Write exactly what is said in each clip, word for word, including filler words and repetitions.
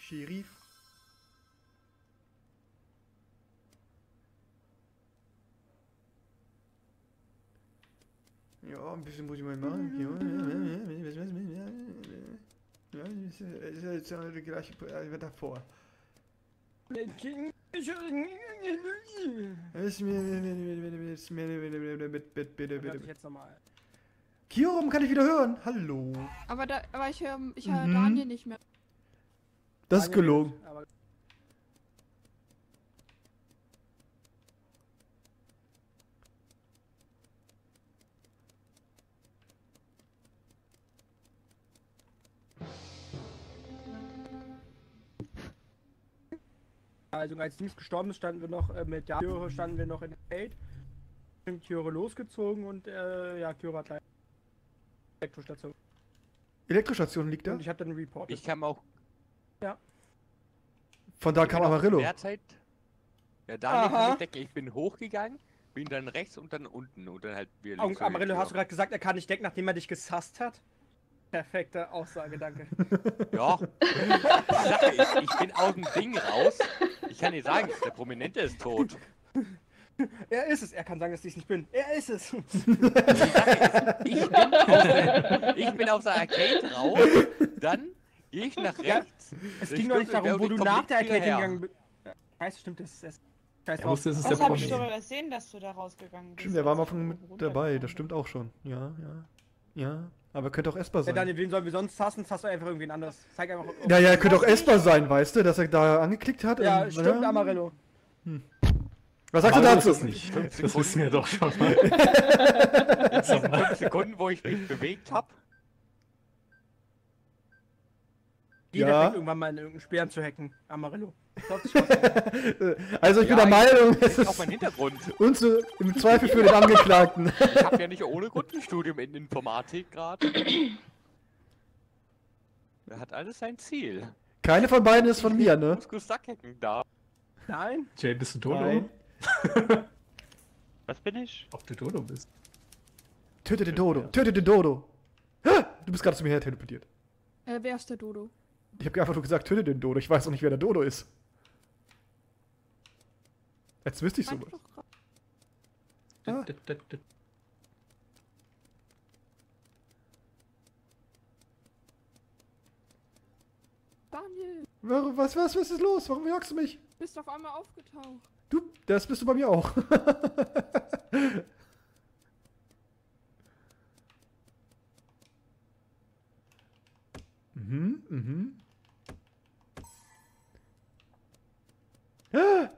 Sheriff. Ja, ein bisschen muss ich mal machen. Ja, das ist ja die gleiche wie davor. Kiorum kann ich wieder hören. Hallo. Aber da, aber ich höre ich hör Mhm. Daniel nicht mehr. Das ist gelogen. Also als Dings gestorben ist, standen wir noch äh, mit der Türe, standen wir noch in der Gate. Sind die Türe losgezogen und äh, ja, Türe hat leider Elektrostation. Elektrostation liegt da? Und ich habe dann einen Report. Ich kam auch. Ja. Von da Ich kam bin auch Amarillo. in der Zeit, ja, da liegt ich denke, ich bin hochgegangen, bin dann rechts und dann unten und dann halt wir Und Amarillo, hast du gerade gesagt, er kann nicht decken, nachdem er dich gesasst hat? Perfekte Aussage, danke. Ja. Ich, sage, ich, ich bin aus dem Ding raus. Ich kann dir sagen, der Prominente ist tot. Er ist es. Er kann sagen, dass ich es nicht bin. Er ist es. Ich, ich, bin aus der, ich bin aus der Arcade raus, dann gehe ich nach rechts. Es ging doch nicht darum, wo du nach der Arcade hingegangen bist. Scheiße, stimmt, das ist es. Scheiß Er wusste, es ist Das der habe ich Promi. doch gesehen, dass du da rausgegangen bist. Stimmt, der war am als Anfang du mit runtergekommen dabei. Das bist. stimmt auch schon. Ja, ja. Ja. Aber könnte auch Esper Ja, sein. Daniel, wen sollen wir sonst hassen? Sass doch einfach irgendwen anders. Zeig einfach. Ja, ja, könnte auch Esper sein, weißt du, dass er da angeklickt hat. Ja, und, stimmt, ja. Amarillo. Was sagst du Aber dazu? das ist nicht. Das wissen wir doch schon mal. In diesen fünf Sekunden, wo ich mich bewegt habe. Jeder Ja. fängt irgendwann mal in irgendeinen Speer zu hacken. Amarillo. Also ich bin Ja, der Meinung, das es ist auch ist mein Hintergrund. unzu im Zweifel für den Angeklagten. Ich habe ja nicht ohne Grund ein Studium in Informatik gerade. Er hat alles sein Ziel. Keine von beiden ist von mir, ne? Muskus hacken da. Nein? Jay, bist du Dodo? Nein. Was bin ich? Ob du Dodo bist? Töte den Dodo, töte den Dodo. Ah, du bist gerade zu mir her teleportiert. Äh, wer ist der Dodo? Ich habe einfach nur gesagt, töte den Dodo. Ich weiß auch nicht, wer der Dodo ist. Jetzt wüsste ich sowas. Ah. Daniel, Warum- Was, was, was ist los? Warum jagst du mich? bist auf einmal aufgetaucht. Du, das bist du bei mir auch. mhm, mhm. Ah!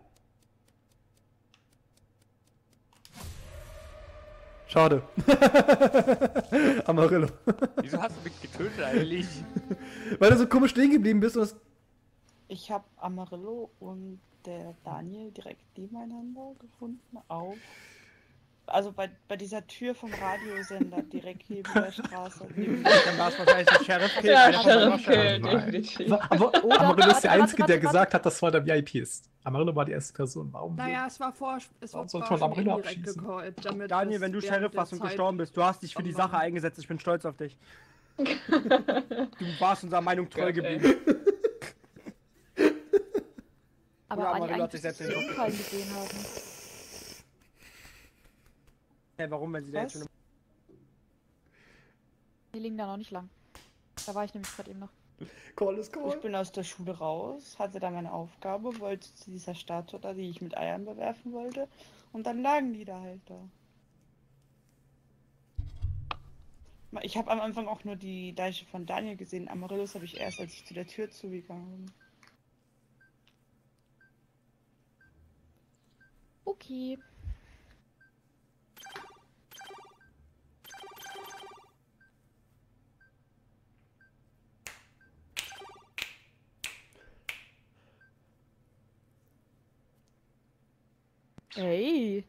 Schade. Amarillo. Wieso hast du mich getötet eigentlich? Weil du so komisch stehen geblieben bist und das. Ich habe Amarillo und der Daniel direkt nebeneinander gefunden auf. Also bei, bei dieser Tür vom Radiosender direkt neben der Straße. Neben Dann war es wahrscheinlich ein Sheriff-Kill. Ja, einer von den Sheriff-Kill, Waschern. definitiv. Aber Oder- Amarillo ist der warte, Einzige, warte, der warte, gesagt hat, dass es der V I P ist. Amarillo war die erste Person. Warum? Naja, es war vor. Es war Warum sollte war man schon Amarillo indirekt abschießen? gecallt, damit Daniel, es wenn du während Sheriff der warst und Zeit- gestorben bist, du hast dich für die Sache eingesetzt. Ich bin stolz auf dich. Du warst unserer Meinung treu Gott, ey. geblieben. Aber Oder Anni, Amarillo hat eigentlich sich selbst müsstest du in den Unfall gesehen haben. Hä, warum, wenn sie da jetzt Was? schon... Die liegen da noch nicht lang. Da war ich nämlich gerade eben noch. Call ist Ich bin aus der Schule raus, hatte da meine Aufgabe, wollte zu dieser Statue da, die ich mit Eiern bewerfen wollte. Und dann lagen die da halt da. Ich habe am Anfang auch nur die Deiche von Daniel gesehen. Amaryllis habe ich erst, als ich zu der Tür zugegangen bin. Okay. Ey.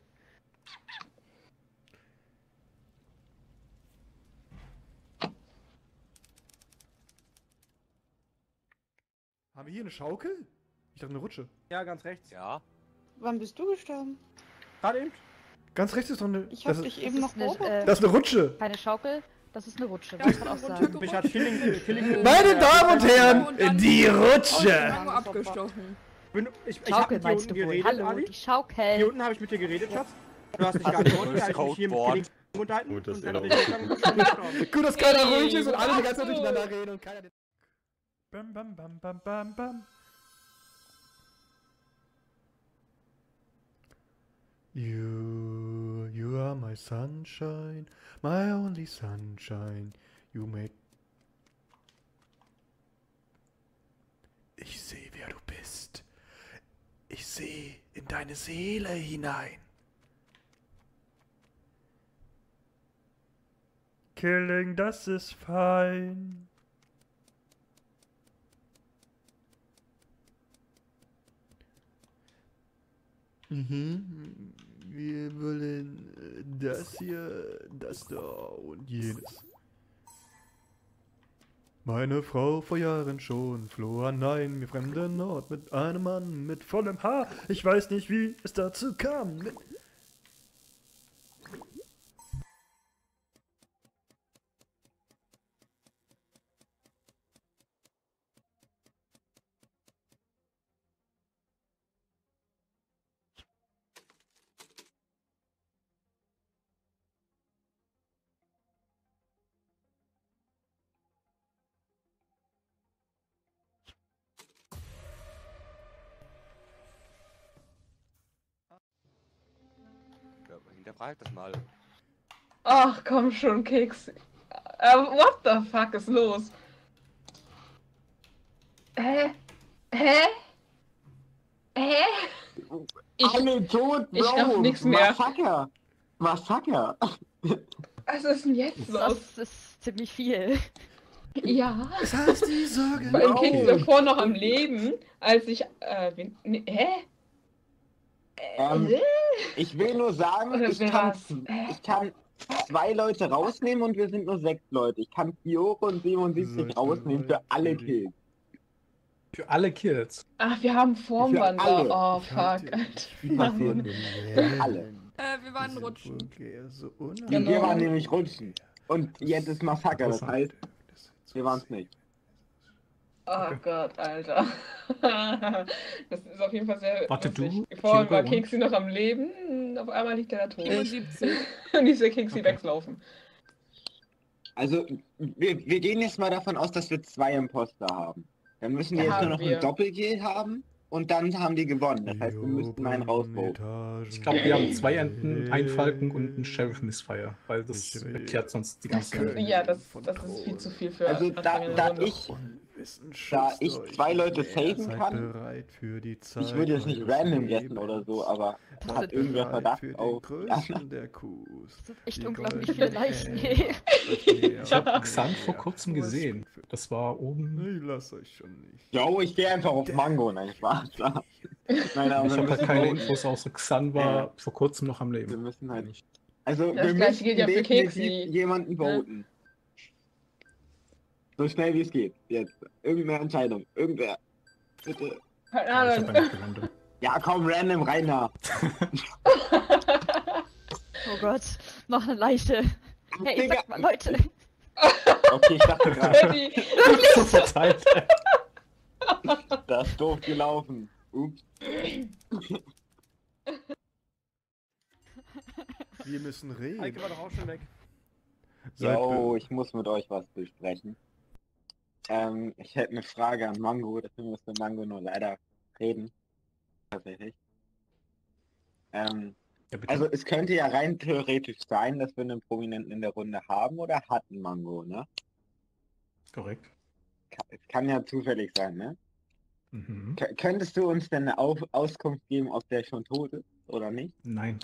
Haben wir hier eine Schaukel? Ich dachte eine Rutsche. Ja, ganz rechts. Ja. Wann bist du gestorben? Gerade eben. Ganz rechts ist doch eine. Ich das, hab ist, dich eben noch ist eine, beobachtet. äh, das ist eine Rutsche. keine Schaukel. Das ist eine Rutsche, Ja, muss man ich auch bin sagen. runtergerutscht. Mich hat Killing, äh, Killing Meine Damen und Und Herren, dann- die Oh, Rutsche! Mango abgestochen. bin, ich, ich hab Schaukel mit dir meinst unten du wohl? geredet, Hallo, Ali. die Schaukel. Hier unten habe ich mit dir geredet, Schatz. Du hast nicht Ach, geantwortet, das da hab ich mich hier mit Codewort. Killing unterhalten. Gut, dass und er dann noch bin ich gegangen und bin gestorben. Gut, dass keiner Ey, ruhig ist und alle die ganze Zeit Marco. durcheinander reden und keiner... Bam, bam, bam, bam, bam, bam. You, you are my sunshine, my only sunshine. You make... Ich sehe, wer du bist. Ich sehe in deine Seele hinein. Killing, das ist fein. Mhm. Wir wollen äh, das hier, das da und jenes. Meine Frau vor Jahren schon floh an einen mir fremden Ort mit einem Mann mit vollem Haar. Ich weiß nicht, wie es dazu kam. Mit Ja, hinterfrag das mal. Ach, komm schon, Keks. Äh, what the fuck ist los? Hä? Hä? Hä? Ich, Alle tot, Bro! ich raff nix mehr. Massaker! Massaker! was ist denn jetzt los? Das ist ziemlich viel. Ja. es heißt die Sorge. Weil No. Keks davor noch am Leben, als ich, äh, wen, ne, hä? Ähm, Äh? Ich will nur sagen, Oder ich wer kann, war's? Hä? ich kann zwei Leute rausnehmen und wir sind nur sechs Leute. Ich kann Fiore und siebenundsiebzig Sollte rausnehmen für alle Leute- Kills. Für alle Kills. Ach, wir haben Für Formwandler. alle. Oh, Ich fuck. halte Alter. Für alle. Äh, wir waren rutschen. So Und Genau. wir waren nämlich rutschen. Und jetzt ist Massaker, das heißt, wir waren es nicht. Oh Gott, Alter. Das ist auf jeden Fall sehr Warte, lustig. du, Vorhin war Fiore und- Keksi noch am Leben, auf einmal liegt er da tot. siebenundsiebzig. Und ist der Keksi weglaufen. Also, wir, wir gehen jetzt mal davon aus, dass wir zwei Imposter haben. Dann müssen wir Ja, jetzt nur haben noch wir. ein Doppelkill haben und dann haben die gewonnen. Das heißt, wir müssten einen rausvoten. Ich glaube, wir haben zwei Enten, einen Falken und einen Sheriff Missfire, weil das erklärt sonst die ganze Zeit. Ja, das, das ist viel zu viel für Also, da, Anfang in der da Runde. ich, da ich zwei Leute saven kann, ich würde jetzt nicht random gessen oder so, aber Das hat sind- irgendwer Verdacht für den auf die größten anderen? der Kuhs. Das sind echt Die unglaublich goldene viele Leichen. Hände. Ich habe Xan vor kurzem gesehen. Das war oben. Ich lass euch schon nicht. Jo, ich gehe einfach auf Mango, nein, Spaß. Nein, aber Ich wir habe halt müssen keine voten. Infos, außer Xan war Ja. vor kurzem noch am Wir Leben. müssen halt nicht. Also, Das wir gleiche müssen gilt ja für definitiv Keksi. jemanden Ne? voten. So schnell wie es geht. Jetzt. Irgendeine Entscheidung. Irgendwer. Bitte. Keine Ich habe Ahnung. einfach gelandet. Ja, komm, random rein da. Oh Gott, noch eine Leiche. Hey, Digga. sag mal, Leute. Okay, ich dachte gerade, Freddy, So verteilt. das ist doof gelaufen. Ups. Wir müssen Heike reden. war doch auch schon weg. Seid Jo, be- ich muss mit euch was besprechen. Ähm, ich hätte eine Frage an Mango, deswegen müsste Mango nur leider reden. Tatsächlich. Ähm, Ja, bitte. also es könnte ja rein theoretisch sein, dass wir einen Prominenten in der Runde haben oder hatten Mango, ne? Korrekt. Ka- Es kann ja zufällig sein, ne? Mhm. K könntest du uns denn eine Auf Auskunft geben, ob der schon tot ist oder nicht? Nein.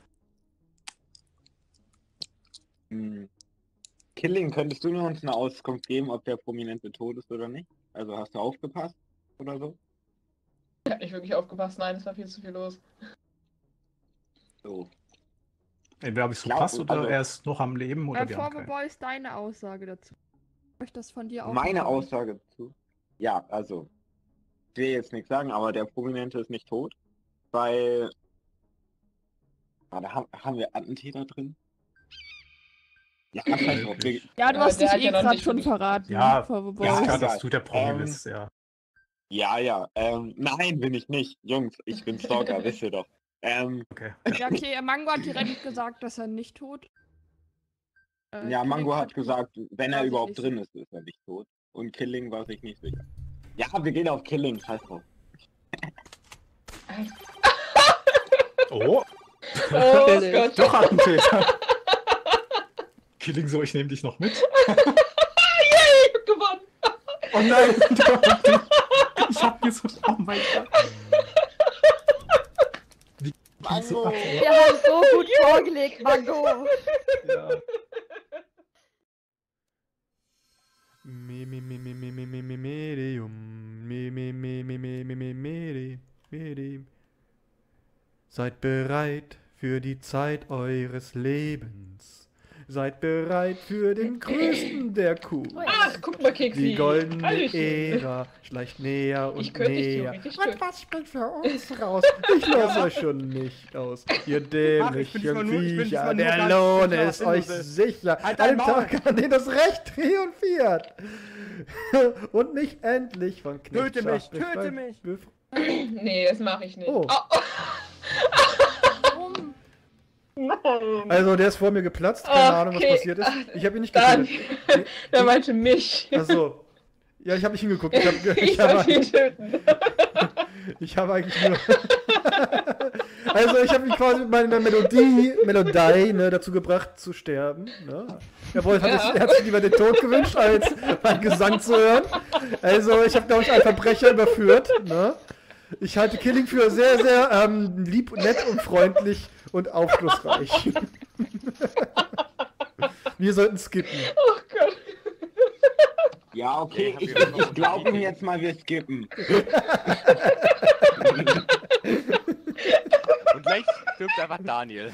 Hm. Killing, könntest du nur uns eine Auskunft geben, ob der Prominente tot ist oder nicht? Also hast du aufgepasst oder so? ich hab nicht wirklich aufgepasst, nein, es war viel zu viel los. So. Entweder habe ich es Glaub- verpasst oder also- er ist noch am Leben oder Äh, wir haben Former keinen. Boy ist deine Aussage dazu. Ich möchte das von dir auch. Meine hören. Aussage dazu. Ja, also. Ich will jetzt nichts sagen, aber der Prominente ist nicht tot. Weil. Ah, da haben, haben wir Attentäter drin. Ja, scheiß drauf. wir- Ja, du Aber hast der dich hat eh ja noch gerade nicht schon wirklich- verraten. Ja, Powerboy. ja, Ist klar, egal. dass du der Promi Ähm, bist, ja. Ja, ja. Ähm, nein, bin ich nicht. Jungs, ich bin Stalker, wisst ihr doch. Ähm, Okay. Ja, okay, Mango hat direkt gesagt, dass er nicht tot. Äh, ja, Mango Killing hat gesagt, wenn war er sich überhaupt nicht drin ist, ist er nicht tot. Und Killing war sich nicht sicher. Ja, wir gehen auf Killing, scheiß drauf. Oh, Oh Billig. Gott. doch Attentäter. Killing so, ich nehme dich noch mit. Ich hab gewonnen. Oh nein, ich hab mir so... Oh mein Gott. Wie Mango! Wir haben so gut vorgelegt, Mango. Ja. Mi, mi, mi, mi, mi, mi, mi, mi, medium. Mi, mi, mi, mi, mi, mi, mi, medi, medi. Seid bereit für die Zeit eures Lebens. Seid bereit für den größten der Coups. Ach, guck mal, Keksi. Die goldene Hallöchen. Ära schleicht näher und Ich könnte dich näher. theoretisch Und töten. was springt für uns raus? Ich lasse euch schon nicht aus. Ihr Ach, ich bin dämlichen diesmal nur- ich bin Viecher. diesmal nur Der ganz Lohn sicher, ist was euch sinnlos ist. sicher. Halt An dein dem Tag, an dem das Recht triumphiert. Und nicht endlich von Knechtschaft. Töte mich, töte befreit- mich. befreit- Nee, das mache ich nicht. Oh. Oh. Warum? Nein. Also der ist vor mir geplatzt, keine Okay. Ahnung was passiert ist. Ich habe ihn nicht Dann. getötet. Der meinte mich. Achso. Ja, ich habe nicht hingeguckt. Ich, hab, ge- Ich ich, habe, wollte ihn töten. ich habe eigentlich nur... Also ich habe ihn quasi mit meiner Melodie, Melodie ne, dazu gebracht zu sterben. Ne? Er, wollte, Ja. hat sich, er hat sich lieber den Tod gewünscht, als meinen Gesang zu hören. Also ich habe, glaube ich, einen Verbrecher überführt. Ne? Ich halte Killing für sehr, sehr ähm, lieb, nett und freundlich und aufschlussreich. Wir sollten skippen. Oh Gott. Ja, okay, Nee, ich, haben wir ich noch glaube ein ihm jetzt mal, wir skippen. Und gleich stirbt einfach Daniel.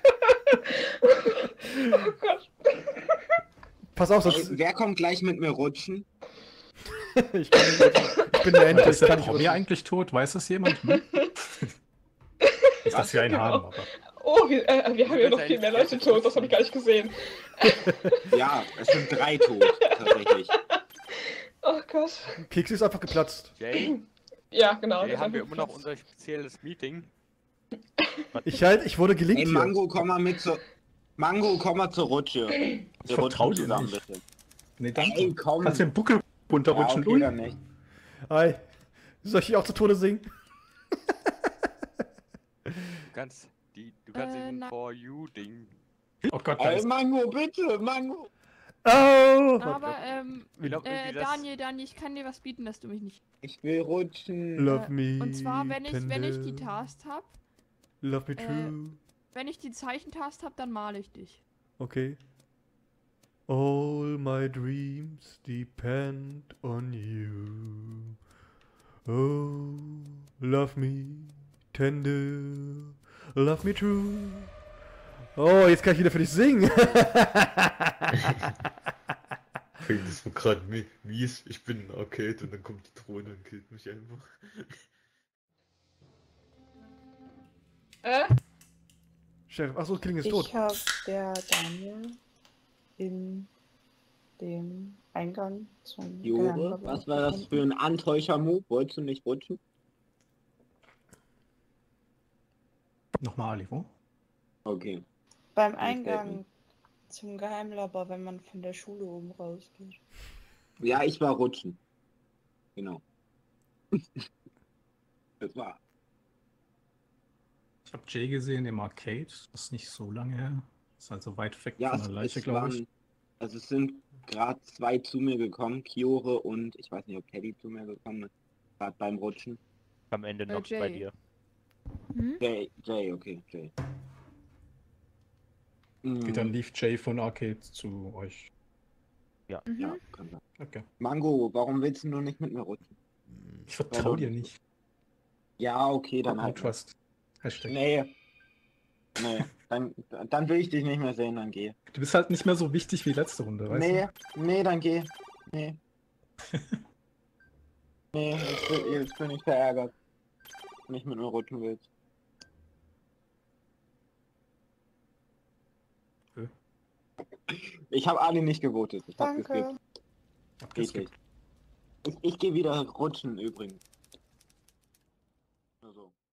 Oh Gott. Pass auf, Ey, sonst, wer kommt gleich mit mir rutschen? ich, kann nicht, ich bin eine Ente, Ist ich der kann nicht Promi rutschen. eigentlich tot? Weiß das jemand? Hm? Nicht, dass wir einen Genau. haben, aber... Oh, wir, äh, wir haben ja noch viel mehr Leute tot, das habe ich gar nicht gesehen. Ja, es sind drei tot, tatsächlich. Oh Gott. Keks ist einfach geplatzt. Jay, Ja, genau. Jay das haben wir war immer noch Platz. unser spezielles Meeting. Ich halt, ich wurde gelinkt Ey, hier. Mango, komm mal mit zur... Mango, komm mal zur Rutsche. Wir vertrau rutschen dir zusammen, nicht. bitte. Nee, danke. Ey, komm. Kannst du den Buckel Ja, runterrutschen, okay, dann nicht. Hi. Soll ich dich auch zu Tode singen? Du kannst, die, du kannst Äh, den na- For You Ding. Oh Gott, da Ey, ist... Mango, bitte, Mango. Oh! Aber, ähm, Ich glaub, äh, irgendwie das- Daniel, Daniel, ich kann dir was bieten, dass du mich nicht... Ich will rutschen. Love Äh, me. Und zwar, wenn ich, wenn ich die tender. Task hab, Love me äh, true. wenn ich die Zeichentask hab, dann male ich dich. Okay. All my dreams depend on you. Oh, love me tender. Love me true. Oh, jetzt kann ich wieder für dich singen. Fängt es so gerade mies, ich bin ein Arcade und dann kommt die Drohne und killt mich einfach. Äh? Sheriff, achso, Killing ist tot. Ich habe der Daniel in dem Eingang zum Jure, Geheimlabor was war das für ein Antäuscher-Move? Wolltest du nicht rutschen? Nochmal, Ali, wo? Okay. Beim gefällt Eingang zum Geheimlabor, wenn man von der Schule oben rausgeht. Ja, ich war rutschen. Genau. Das war. Ich habe Jay gesehen im Arcade. Das ist nicht so lange her. Ist also weit weg Ja, von es, der Leiche, es glaube ich. waren, also es sind gerade zwei zu mir gekommen, Kiore und ich weiß nicht, ob Teddy zu mir gekommen ist, gerade beim Rutschen. Am Ende Äh, noch bei Jay. dir. Hm? Jay, Jay, okay, Jay. Okay, dann Mhm. lief Jay von Arcade zu euch. Ja, Mhm. kann sein. Okay. Mango, warum willst du nur nicht mit mir rutschen? Ich vertraue dir nicht. Ja, okay, dann No halt. nicht. trust. Hashtag. Nee. Nee, dann, dann will ich dich nicht mehr sehen, dann geh. Du bist halt nicht mehr so wichtig wie letzte Runde, weißt Nee, nee, dann geh. Nee. Nee, jetzt bin, jetzt bin ich verärgert. Nicht mit mir rutschen willst. Ich habe Ali nicht gewotet. Ich hab Danke. geskippt. Richtig. Ich, ich gehe wieder rutschen übrigens. Nur so.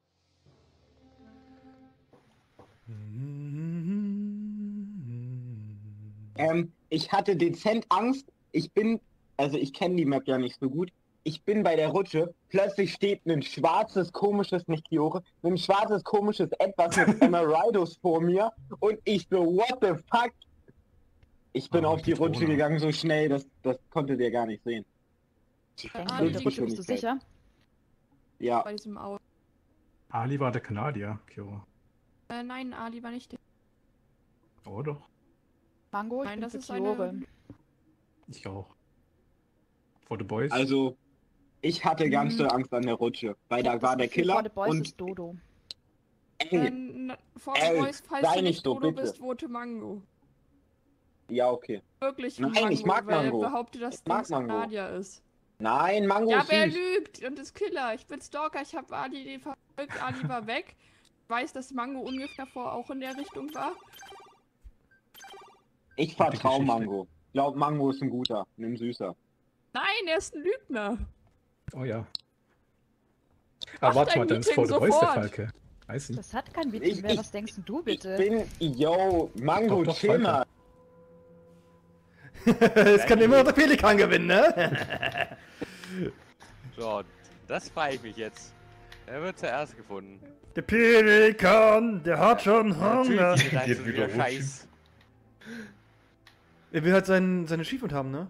Ähm, ich hatte dezent Angst. Ich bin, also ich kenne die Map ja nicht so gut. Ich bin bei der Rutsche. Plötzlich steht ein schwarzes, komisches, nicht Kiore, ein schwarzes, komisches Etwas mit Emeraldos vor mir. Und ich so, what the fuck? Ich bin Ah, auf die die Rutsche Drohne. gegangen so schnell, das, das konntet ihr gar nicht sehen. Ah, So mit der Rutsche bist du Geschwindigkeit. sicher? Ja, Bei diesem Auto. Ali war der Kanadier, Kiro. Äh, nein, Ali war nicht. Oh doch, Mango, ich Nein, bin das für ist Kiore. eine. ich auch. For the Boys. also ich hatte ganz Mhm. doll Angst an der Rutsche, weil Ich da hab war das der Gefühl, Killer For the Boys und ist Dodo. ey, Ähm, vor ey, Boys, falls sei du nicht nicht so, Dodo bitte. bist, vote Mango. ja okay. Wirklich Nein, Mango, ich mag weil Mango. er behauptet, dass Ich mag Dings Mango. Kanadier ist. Nein, Mango Ja, ist aber er süß. lügt und ist Killer. Ich bin Stalker, ich habe Ali verfolgt, Ali war weg. Ich weiß, dass Mango ungefähr vor auch in der Richtung war. Ich Die vertraue Geschichte. Mango. Ich glaube, Mango ist ein guter, ein süßer. Nein, er ist ein Lügner. Oh ja. Mach Aber warte dein mal, dann ist Meeting For the Boys der sofort. Falke. Weiß nicht. Das hat kein Ich- Meeting mehr, ich- was denkst denn du Ich bitte? bin, yo, Mango, Doch, doch, chill Falke. mal. Es kann immer noch der Pelikan gewinnen, ne? So, das frage ich mich jetzt. Er wird zuerst gefunden. Der Pelikan, der hat schon Hunger. Natürlich ist Geht das wieder wieder rutschen. Scheiß. Er will halt sein, seine Achievement haben, ne?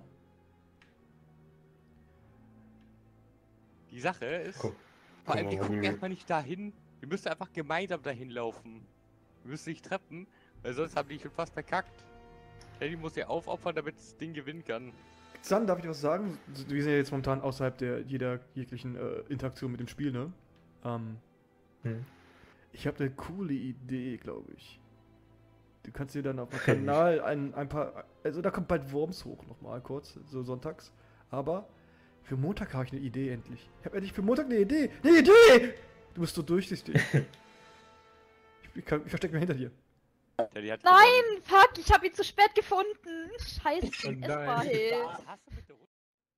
Die Sache ist, Komm, vor allem, komm wir mal, gucken Ruhe. erstmal nicht dahin. Wir müssen einfach gemeinsam dahin laufen. Wir müssen nicht treffen, weil sonst haben die schon fast verkackt. Teddy muss ja aufopfern, damit das Ding gewinnen kann. San, darf ich was sagen? Wir sind ja jetzt momentan außerhalb der jeder jeglichen äh, Interaktion mit dem Spiel, ne? Ähm, Hm. ich habe eine coole Idee, glaube ich. Du kannst dir dann auf dem Kanal ein, ein paar, also da kommt bald Worms hoch nochmal kurz, so sonntags. Aber für Montag habe ich eine Idee endlich. Ich habe endlich für Montag eine Idee. Eine Idee! Du bist so durchsichtig. ich, ich, kann- ich verstecke mich hinter dir. Teddy hat Nein, fuck, ich habe ihn zu spät gefunden. Scheiße, Oh es nein. war hey. gewonnen. Was hast du mit der Runde?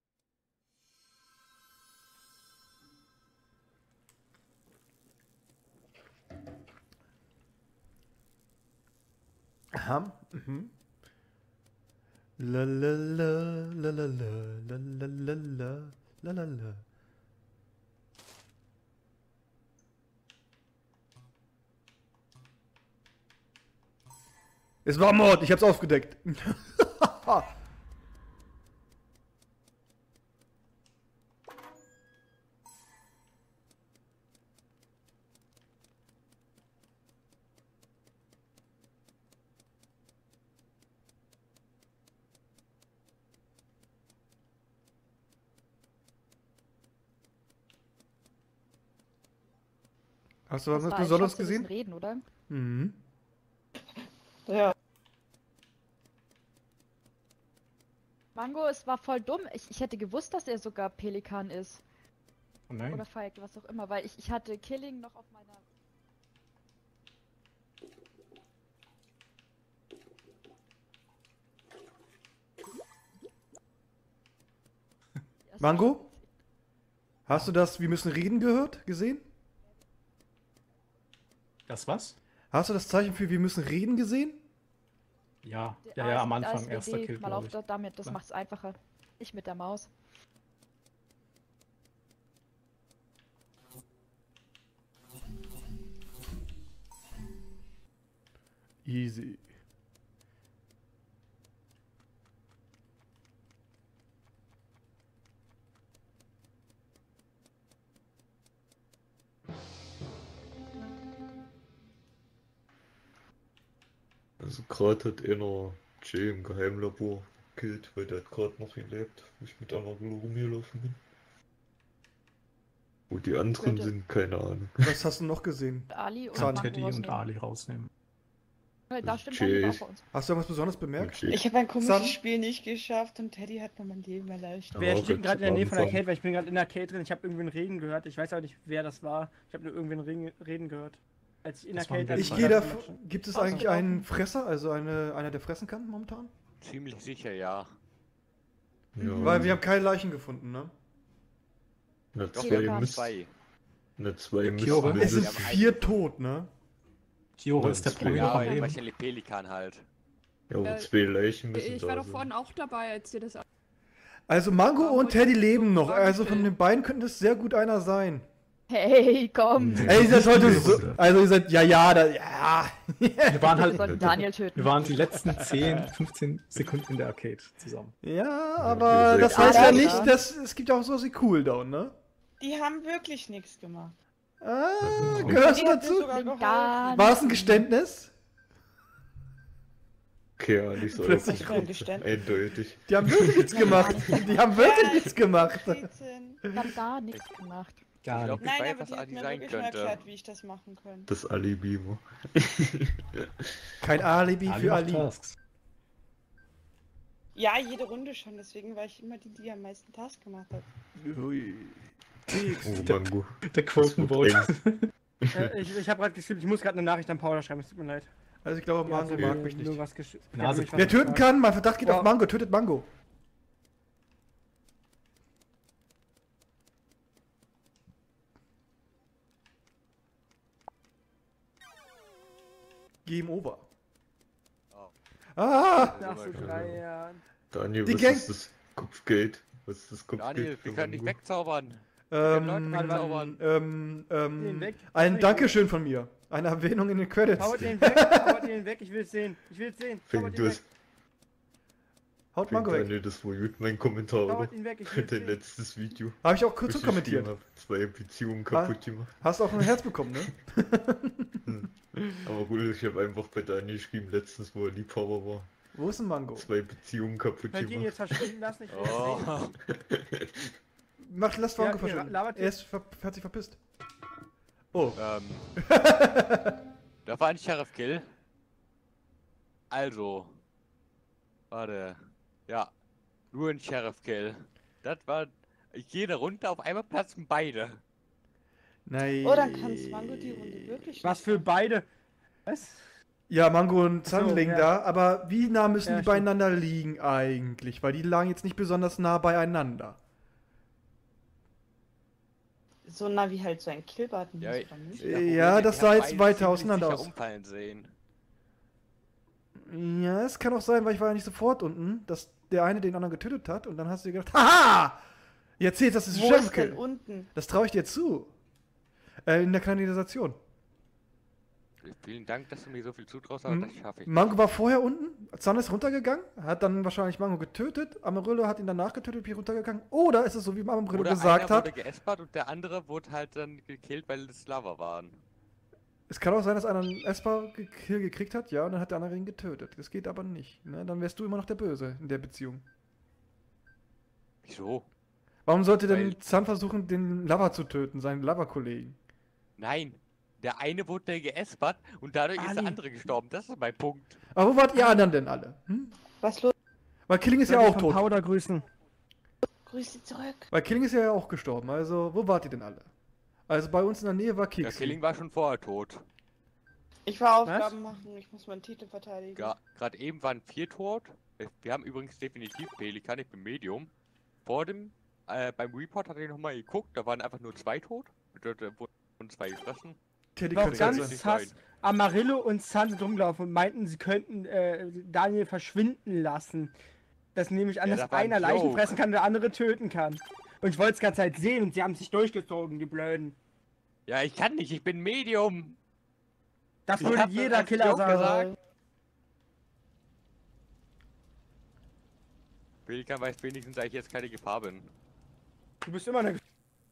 Aha. Mhm. La la la la la la la la la la la la. Es war Mord, ich hab's aufgedeckt. Hast du was Das war- Besonderes ich glaub, Sie müssen gesehen? reden, oder? Mhm. Ja. Mango, es war voll dumm. Ich, ich hätte gewusst, dass er sogar Pelikan ist. Oh nein. Oder Falke, was auch immer, weil ich, ich hatte Killing noch auf meiner... Mango? Hast du das Wir müssen reden gehört, gesehen? Das was? Hast du das Zeichen für Wir müssen reden gesehen? Ja, Der ja, ja, am A S Anfang, W D, erster Kill, mal glaube auf ich. da- damit, das Ja. macht's einfacher. Ich mit der Maus. Easy. Also gerade hat einer Jay im Geheimlabor gekillt, weil der hat gerade noch gelebt, wo ich mit einer rumgelaufen bin. Wo die anderen Könnte- sind, keine Ahnung. Was hast du noch gesehen? Ali und Kann Mango Teddy und rausnehmen. Ali rausnehmen. Weil da stimmt Jay. Ali auch bei uns. Hast du irgendwas Besonderes bemerkt? Und Jay. Ich habe ein komisches Sam? Spiel nicht geschafft und Teddy hat mir mein Leben erleichtert. Wer Ja, steht ganz gerade in der Nähe von der Anfang. Arcade, weil ich bin gerade in der Arcade drin. Ich habe irgendwie ein Reden gehört. Ich weiß aber nicht, wer das war. Ich habe nur irgendwen Ring- Reden gehört. Als ich in der Das war ein Arcade. Ich Ja, gehe ja. da. Gibt es Außen eigentlich gelaufen. einen Fresser, also eine, einer, der fressen kann momentan? Ziemlich sicher, ja. Ja, Weil wir haben keine Leichen gefunden, ne? Na, Doch, zwei wir haben müssen. zwei. Na, zwei Kyore? müssen Es sind mindestens. vier tot, ne? Kioro Ja, ist der das Problem. will Ja, aber Problem. wahrscheinlich Pelikan halt. Ja, aber Äh, zwei Leichen müssen Ich da war doch sein. vorhin auch dabei, als ihr das... Also Mango Warum und Teddy wollte ich leben so noch. fragen, Also von Phil? den beiden könnte es sehr gut einer sein. Hey, komm. Nee. Ey, ihr seid heute Nee. so. Also ihr seid. Ja, ja, da, ja. Wir waren Wir halt. sollten Daniel töten. Wir waren die letzten zehn, fünfzehn Sekunden in der Arcade zusammen. Ja, aber ihr das seid heißt ja ja nicht, da. dass es gibt ja auch so wie Cooldown, ne? Die haben wirklich nichts gemacht. Ah, Mhm. gehörst du Die hat mir dazu? sogar Gar geholfen. War es ein Geständnis? Okay, ja, nicht so Plötzlich kommt Geständnis. eindeutig. Die haben wirklich nichts gemacht. Die haben wirklich Ja, nichts gemacht. vierzehn. Wir haben gar nichts gemacht. Gar Ich glaub, nicht. ich Nein, weiß, aber was die hat Adi mir sein wirklich mal könnte. erklärt, wie ich das machen könnte. Das Alibi, wo. Kein Alibi Ali für macht Ali. Tasks. Ja, jede Runde schon, deswegen war ich immer die, die am meisten Tasks gemacht hat. Ui. Oh, Mango. Der Quotenboot. Äh, ich ich habe gerade geschrieben, ich muss gerade eine Nachricht an Paula schreiben, es tut mir leid. Also ich glaube, Die hat Mango mir mag mich nur nicht. was gesch- Nase mich was Wer töten gefragt. kann, mein Verdacht geht Ja. auf Mango, tötet Mango. Game over. Oh. Ah! Nach so drei Jahren. Daniel, Die was Gang- ist das Kopfgeld? Was ist das Kopfgeld? Daniel, wir für können dich Mango? wegzaubern. Ähm, Leute wegzaubern. ähm, Den ähm, weg. ein Dankeschön von mir. Eine Erwähnung in den Credits. Haut den weg, haut den weg, ich will es sehen. Ich will es sehen. Fängt Haut du ihn es. weg. Haut Fängt Mango weg. Daniel das wohl mit meinem Kommentar, oder? Haut ihn weg, ich will es Dein sehen. letztes Video. Habe ich auch wo kurz ich kommentiert. geschrieben hab, zwei Beziehungen kaputt gemacht. Hast auch ein Herz bekommen, ne? Aber gut, ich habe einfach bei Daniel geschrieben, letztens, wo er Liebhaber war. Wo ist ein Mango? Zwei Beziehungen kaputt Könnt ihr ihn gemacht. jetzt verschwinden lassen? Ich will es Oh. sehen. Mach, lass Ja, Mango ihr verschwinden. labert Er ist ver hat sich verpisst. Oh. Ähm. Da war ein Sheriff Kill. Also. Warte. Ja. Nur ein Sheriff Kill. Das war. Jede Runde auf einmal platzen beide. Nein. Oh, dann kann es Mango die Runde wirklich Was nicht für machen. beide? Was? Ja, Mango und Ach so, Sun liegen ja. da, aber wie nah müssen Ja, die stimmt. beieinander liegen eigentlich? Weil die lagen jetzt nicht besonders nah beieinander. So nah wie halt so ein Killbutton Ja, ist, oder nicht? Äh, Ja, das sah jetzt weiter auseinander aus. Umfallen sehen. Ja, es kann auch sein, weil ich war ja nicht sofort unten, dass der eine den anderen getötet hat und dann hast du dir gedacht, haha! Jetzt zählt das ist ein Wo ist denn Sheriff-Kill. unten? Das traue ich dir zu. Äh, in der Kanalisation. Vielen Dank, dass du mir so viel zutraust, aber M- das schaffe ich. Mango war vorher unten, Zahn ist runtergegangen, hat dann wahrscheinlich Mango getötet, Amarillo hat ihn danach getötet, bin runtergegangen. Oder ist es so, wie Amarillo Oder gesagt einer hat, wurde geespert und der andere wurde halt dann gekillt, weil es Lava waren. es kann auch sein, dass einer einen Esper-Kill gekriegt hat, ja, und dann hat der andere ihn getötet. Das geht aber nicht. Ne? Dann wärst du immer noch der Böse in der Beziehung. Wieso? Warum sollte denn Weil- Zahn versuchen, den Lava zu töten, seinen Lava-Kollegen? Nein. Der eine wurde geespert und dadurch ist der Ali. andere gestorben. Das ist mein Punkt. Aber wo wart ihr anderen denn alle? Hm? Was los? Weil Killing ist Soll ja ich auch von tot. Powder grüßen. Grüße zurück. Weil Killing ist ja auch gestorben. Also, wo wart ihr denn alle? Also, bei uns in der Nähe war Der Kix. Killing war schon vorher tot. Ich war Was? Aufgaben machen, ich muss meinen Titel verteidigen. Gerade eben waren vier tot. Wir haben übrigens definitiv Pelikan, ich bin Medium. Vor dem, äh, beim Report hatte ich nochmal geguckt, da waren einfach nur zwei tot. Da da wurden zwei gefressen. Teddy Doch könnte ganz sein. nicht sass. sein. Amarillo und Sun sind rumgelaufen und meinten, sie könnten äh, Daniel verschwinden lassen. Das nehme ich an, Ja, dass das war ein einer Leichen Joke. fressen kann und der andere töten kann. Und ich wollte es ganze Zeit sehen und sie haben sich durchgezogen, die Blöden. Ja, ich kann nicht, ich bin Medium. Das Ich würde hab jeder als Killer Joke sagen. gesagt. Pelikan weiß wenigstens, dass ich jetzt keine Gefahr bin. Du bist immer eine.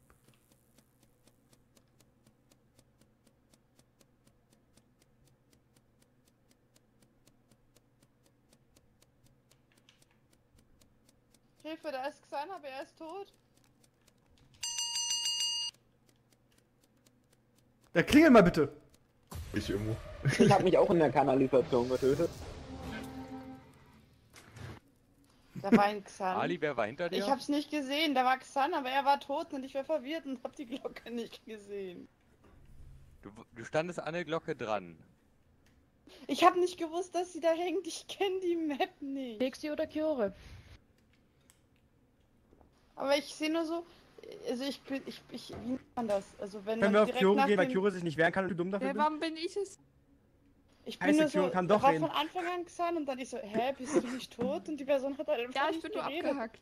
Hilfe, da ist Xan, aber er ist tot. Ja, klingel mal bitte. Ich immer. Ich habe mich auch in der Kanalisation getötet. Da war ein Xan. Ali, wer war hinter dir? Ich hab's nicht gesehen, da war Xan, aber er war tot und ich war verwirrt und hab die Glocke nicht gesehen. Du, du standest an der Glocke dran. Ich habe nicht gewusst, dass sie da hängt. Ich kenne die Map nicht. Pixie oder Kyore? Aber ich sehe nur so, also ich bin, ich, ich, wie nennt man das? Also wenn Können man wir auf direkt Kyore nach gehen, weil dem- Kyore sich nicht wehren kann und du dumm dafür Ja, bist? warum bin ich es? Ich bin Heißt, nur der Kyore so, kann da doch war reden. von Anfang an gesagt und dann ich so, hä, bist du nicht tot? Und die Person hat halt einfach Ja, ich nicht bin nur geredet. abgehackt.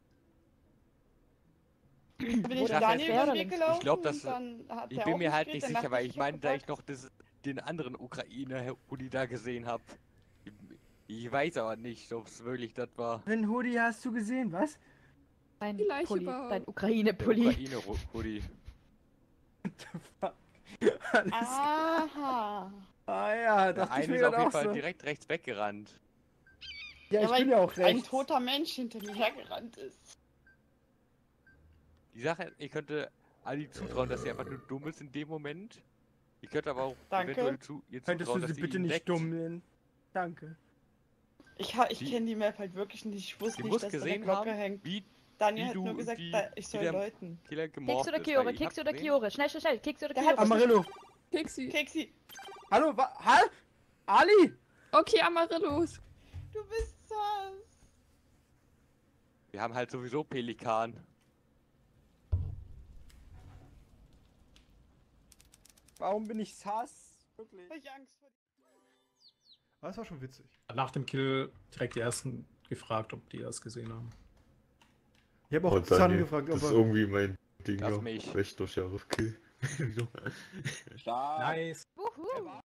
Bin ich Oder Daniel quer über oder den Weg links? gelaufen Ich glaube, dass. und dann hat Ich der bin auch mir halt geredet, nicht dann sicher, dachte weil ich hab meine, da ich gefragt. noch das, den anderen Ukrainer Hoodie da gesehen habe. Ich, ich weiß aber nicht, ob es wirklich das war. Den Hoodie hast du gesehen, was? Dein Die Leiche Pulli, war- dein Der Ukraine-Pulli. Ukraine-Hoodie. Alles. Aha. Ah ja, Der dachte ich eine mir ist auf gerade jeden auch Fall so. direkt rechts weggerannt. Ja, ich weil bin ja auch ein rechts. toter Mensch hinter mir hergerannt ist. Die Sache, ich könnte Ali zutrauen, dass sie einfach nur dumm ist in dem Moment. Ich könnte aber auch Danke. eventuell zu ihr Könntest zutrauen, du dass sie sie bitte ihn nicht deckt. dumm nennen? Danke. Ich, ha- ich Die- kenne die Map halt wirklich nicht. Ich wusste Sie nicht, muss dass da eine gesehen Glocke haben, hängt. wie, Daniel wie hat du nur gesagt, irgendwie da, ich soll wieder- läuten. Killer Keks gemorpht oder ist. Kyore? weil ich Keks hab oder gesehen- Kyore? Schnell, schnell, schnell. Keks oder Der hat Kyore? Amarillo. Pixie. Kexi, Hallo, wa Hal? Ali? Okay, Amarillos. du bist sass. Wir haben halt sowieso Pelikan. Warum bin ich sass? Wirklich. Hab ich Angst vor Ah, das war schon witzig. Nach dem Kill direkt die ersten gefragt, ob die das gesehen haben. Ich habe auch Oh, Zahn Daniel, gefragt, ob das ist er... irgendwie mein Ding. Lass ja. mich. Wächter Sheriff Kill. Stark. Nice. Wuhu.